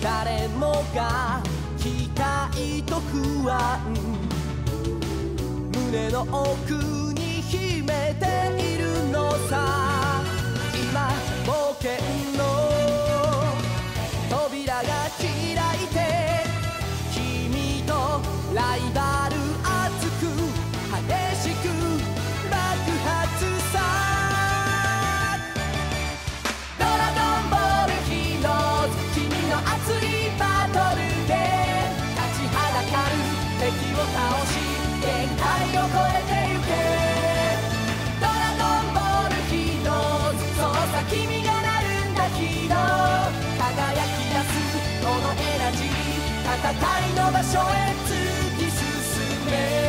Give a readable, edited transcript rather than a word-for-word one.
誰もが期待と不安胸の奥に秘めているのさ。今冒険の扉が開いて君とライバル熱く激しく爆発さ。ドラゴンボールヒーローズ君の熱いバトルで立ちはだかる敵を倒し限界を超えてゆけ。ドラゴンボールヒーローズそうさ君がなるんだヒーロー。輝き出すこのエナジー戦いの場所へ突き進め。